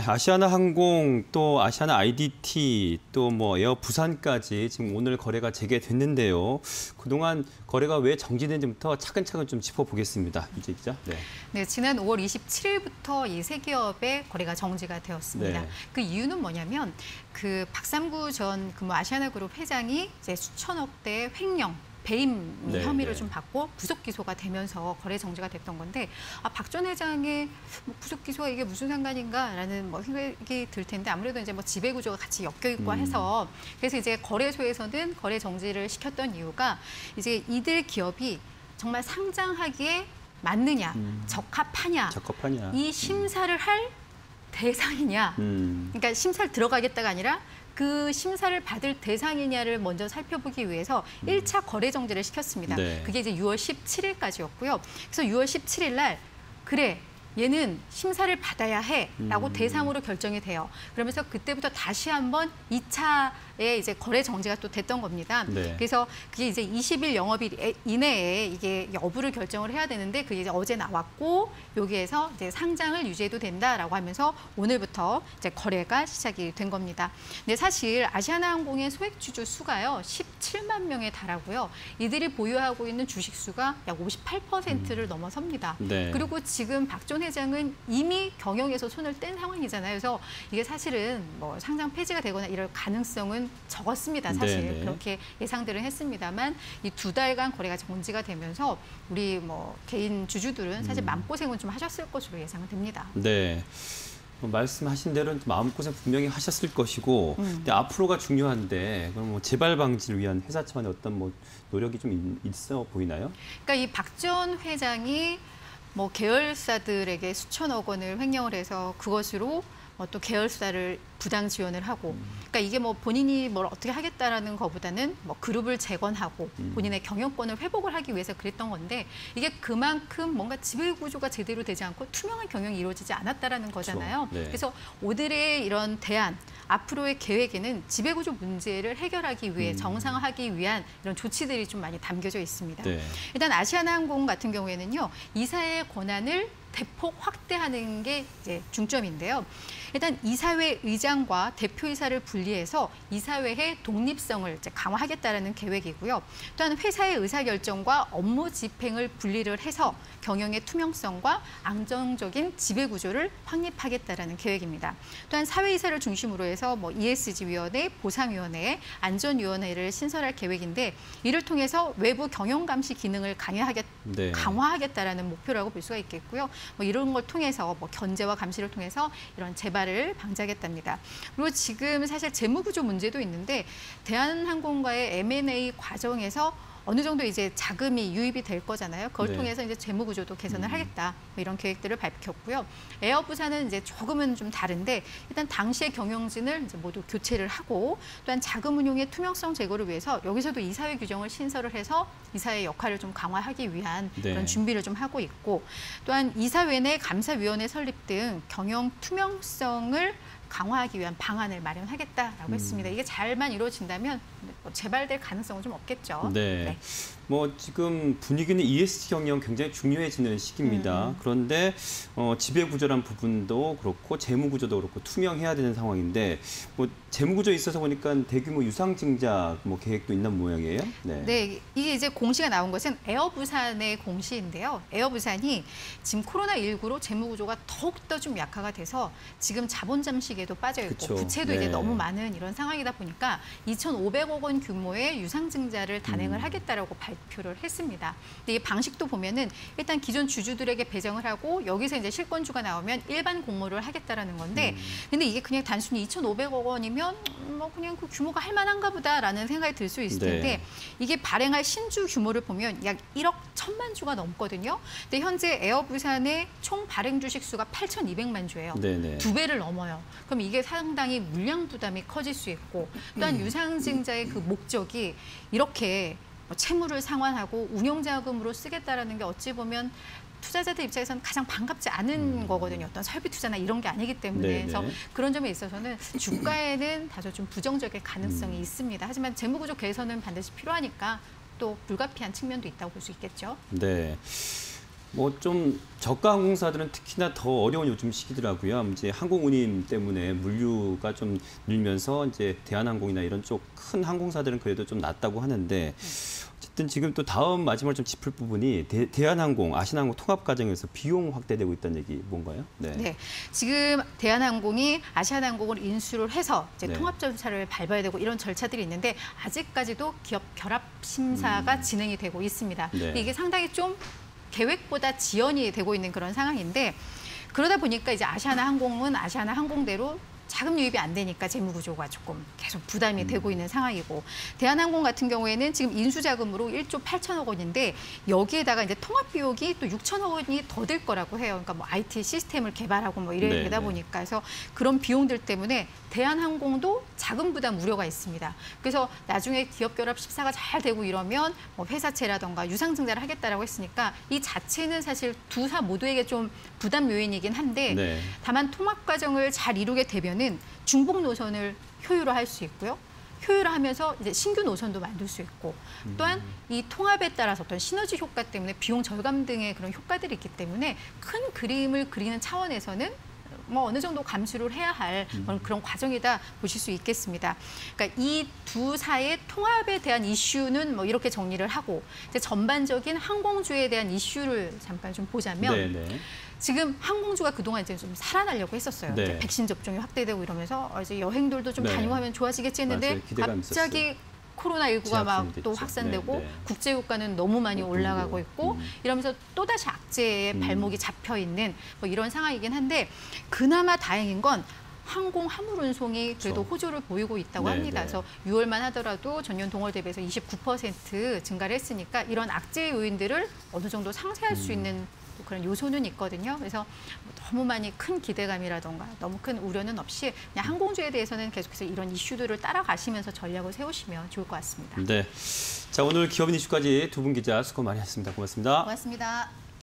아시아나항공 또 아시아나 IDT 또 뭐 에어 부산까지 지금 오늘 거래가 재개됐는데요. 그동안 거래가 왜 정지된지부터 차근차근 좀 짚어보겠습니다. 이제 기자. 네, 지난 5월 27일부터 이 세 기업의 거래가 정지가 되었습니다. 네. 그 이유는 뭐냐면 그 박삼구 전 아시아나그룹 회장이 이제 수천억대 횡령 배임 네, 혐의를 네. 좀 받고 구속 기소가 되면서 거래 정지가 됐던 건데 박 전 회장의 구속 기소가 이게 무슨 상관인가라는 생각이 들 텐데 아무래도 이제 지배 구조가 같이 엮여 있고 해서 그래서 이제 거래소에서는 거래 정지를 시켰던 이유가 이제 이들 기업이 정말 상장하기에 맞느냐, 적합하냐, 이 심사를 할 대상이냐, 그러니까 심사를 들어가겠다가 아니라 그 심사를 받을 대상이냐를 먼저 살펴보기 위해서 1차 거래 정지를 시켰습니다. 네. 그게 이제 6월 17일까지였고요. 그래서 6월 17일 날 그래, 얘는 심사를 받아야 해라고 대상으로 결정이 돼요. 그러면서 그때부터 다시 한번 2차에 이제 거래 정지가 또 됐던 겁니다. 네. 그래서 그게 이제 20일 영업일 이내에 이게 여부를 결정을 해야 되는데 그게 이제 어제 나왔고 여기에서 이제 상장을 유지해도 된다라고 하면서 오늘부터 이제 거래가 시작이 된 겁니다. 근데 사실 아시아나항공의 소액 주주 수가요 17만 명에 달하고요. 이들이 보유하고 있는 주식 수가 약 58%를 넘어섭니다. 네. 그리고 지금 박 전 회장은 이미 경영에서 손을 뗀 상황이잖아요. 그래서 이게 사실은 상장 폐지가 되거나 이럴 가능성은 적었습니다. 사실 네네. 그렇게 예상들은 했습니다만 이 2달간 거래가 정지가 되면서 우리 개인 주주들은 사실 마음고생은 좀 하셨을 것으로 예상은 됩니다. 네. 말씀하신 대로 마음고생 분명히 하셨을 것이고 근데 앞으로가 중요한데 그럼 재발 방지를 위한 회사 차원의 어떤 노력이 좀 있어 보이나요? 그러니까 이 박 전 회장이 계열사들에게 수천억 원을 횡령을 해서 그것으로 또 계열사를 부당 지원을 하고, 그러니까 이게 본인이 뭘 어떻게 하겠다라는 것보다는 그룹을 재건하고 본인의 경영권을 회복을 하기 위해서 그랬던 건데 이게 그만큼 뭔가 지배 구조가 제대로 되지 않고 투명한 경영이 이루어지지 않았다라는 거잖아요. 그렇죠. 네. 그래서 오늘의 이런 대안, 앞으로의 계획에는 지배 구조 문제를 해결하기 위해 정상화하기 위한 이런 조치들이 좀 많이 담겨져 있습니다. 네. 일단 아시아나항공 같은 경우에는요, 이사의 권한을 대폭 확대하는 게 이제 중점인데요. 일단 이사회 의장과 대표이사를 분리해서 이사회의 독립성을 이제 강화하겠다라는 계획이고요. 또한 회사의 의사결정과 업무 집행을 분리를 해서 경영의 투명성과 안정적인 지배 구조를 확립하겠다라는 계획입니다. 또한 사회이사를 중심으로 해서 ESG위원회, 보상위원회, 안전위원회를 신설할 계획인데 이를 통해서 외부 경영 감시 기능을 네. 강화하겠다라는 목표라고 볼 수가 있겠고요. 이런 걸 통해서 견제와 감시를 통해서 이런 재발을 방지하겠답니다. 그리고 지금 사실 재무구조 문제도 있는데 대한항공과의 M&A 과정에서 어느 정도 이제 자금이 유입이 될 거잖아요. 그걸 네. 통해서 이제 재무구조도 개선을 하겠다. 이런 계획들을 밝혔고요. 에어부산은 이제 조금은 좀 다른데 일단 당시의 경영진을 이제 모두 교체를 하고 또한 자금 운용의 투명성 제고를 위해서 여기서도 이사회 규정을 신설을 해서 이사의 역할을 좀 강화하기 위한 네. 그런 준비를 좀 하고 있고 또한 이사회 내 감사위원회 설립 등 경영 투명성을 강화하기 위한 방안을 마련하겠다라고 했습니다. 이게 잘만 이루어진다면 재발될 가능성은 좀 없겠죠. 네. 지금 분위기는 ESG 경영 굉장히 중요해지는 시기입니다. 그런데 지배구조란 부분도 그렇고 재무구조도 그렇고 투명해야 되는 상황인데 재무구조에 있어서 보니까 대규모 유상증자 계획도 있는 모양이에요. 네. 네, 이게 이제 공시가 나온 것은 에어부산의 공시인데요. 에어부산이 지금 코로나19로 재무구조가 더욱더 좀 약화가 돼서 지금 자본 잠식에도 빠져 있고 그쵸. 부채도 네. 이제 너무 많은 이런 상황이다 보니까 2,500억 원 규모의 유상증자를 단행을 하겠다라고 발표를 했습니다. 근데 이 방식도 보면은 일단 기존 주주들에게 배정을 하고 여기서 이제 실권주가 나오면 일반 공모를 하겠다라는 건데 근데 이게 그냥 단순히 2,500억 원이면 그냥 그 규모가 할 만한가 보다라는 생각이 들 수 있을 텐데 네. 이게 발행할 신주 규모를 보면 약 1억 1,000만 주가 넘거든요. 근데 현재 에어부산의 총 발행 주식 수가 8,200만 주예요. 네네. 2배를 넘어요. 그럼 이게 상당히 물량 부담이 커질 수 있고 또한 유상증자의 그 목적이 이렇게 채무를 상환하고 운용자금으로 쓰겠다라는 게 어찌 보면 투자자들 입장에서는 가장 반갑지 않은 거거든요. 어떤 설비 투자나 이런 게 아니기 때문에. 네네. 그래서 그런 점에 있어서는 주가에는 다소 좀 부정적일 가능성이 있습니다. 하지만 재무구조 개선은 반드시 필요하니까 또 불가피한 측면도 있다고 볼 수 있겠죠. 네. 뭐 좀 저가 항공사들은 특히나 더 어려운 요즘 시기더라고요. 이제 항공운임 때문에 물류가 좀 늘면서 이제 대한항공이나 이런 쪽 큰 항공사들은 그래도 좀 낫다고 하는데 어쨌든 지금 또 다음 마지막으로 좀 짚을 부분이 대한항공, 아시아나항공 통합 과정에서 비용 확대되고 있다는 얘기 뭔가요? 네, 지금 대한항공이 아시아나항공을 인수를 해서 이제 네. 통합 절차를 밟아야 되고 이런 절차들이 있는데 아직까지도 기업 결합 심사가 진행이 되고 있습니다. 네. 이게 상당히 좀 계획보다 지연이 되고 있는 그런 상황인데 그러다 보니까 이제 아시아나항공은 아시아나항공대로 자금 유입이 안 되니까 재무 구조가 조금 계속 부담이 되고 있는 상황이고 대한항공 같은 경우에는 지금 인수 자금으로 1조 8천억 원인데 여기에다가 이제 통합 비용이 또 6천억 원이 더 들 거라고 해요. 그러니까 뭐 IT 시스템을 개발하고 뭐 이래야 되다 보니까 그래서 그런 비용들 때문에 대한항공도 자금 부담 우려가 있습니다. 그래서 나중에 기업 결합 심사가 잘 되고 이러면 뭐 회사채라던가 유상증자를 하겠다라고 했으니까 이 자체는 사실 두 사 모두에게 좀 부담 요인이긴 한데 네. 다만 통합 과정을 잘 이루게 되면은 중복 노선을 효율화할 수 있고요. 효율화하면서 이제 신규 노선도 만들 수 있고 또한 이 통합에 따라서 어떤 시너지 효과 때문에 비용 절감 등의 그런 효과들이 있기 때문에 큰 그림을 그리는 차원에서는 뭐 어느 정도 감수를 해야 할 그런 과정이다 보실 수 있겠습니다. 그러니까 이 두 사의 통합에 대한 이슈는 뭐 이렇게 정리를 하고 이제 전반적인 항공주에 대한 이슈를 잠깐 좀 보자면 네네. 지금 항공주가 그동안 이제 좀 살아나려고 했었어요. 네. 이제 백신 접종이 확대되고 이러면서 이제 여행들도 좀 네. 다니고 하면 좋아지겠지 했는데 맞아요. 기대감이 갑자기 있었어요. 코로나19가 막 재확산이 또 됐죠. 확산되고 네, 네. 국제유가는 너무 많이 올라가고 있고 이러면서 또다시 악재에 발목이 음. 잡혀 있는 뭐 이런 상황이긴 한데 그나마 다행인 건 항공 화물 운송이 그래도 그렇죠. 호조를 보이고 있다고 네, 합니다. 네. 그래서 6월만 하더라도 전년 동월 대비해서 29% 증가를 했으니까 이런 악재 요인들을 어느 정도 상쇄할 수 있는 또 그런 요소는 있거든요. 그래서 너무 많이 큰 기대감이라던가 너무 큰 우려는 없이 그냥 항공주에 대해서는 계속해서 이런 이슈들을 따라가시면서 전략을 세우시면 좋을 것 같습니다. 네. 자, 오늘 기업인 이슈까지 두 분 기자 수고 많이 하셨습니다. 고맙습니다. 고맙습니다.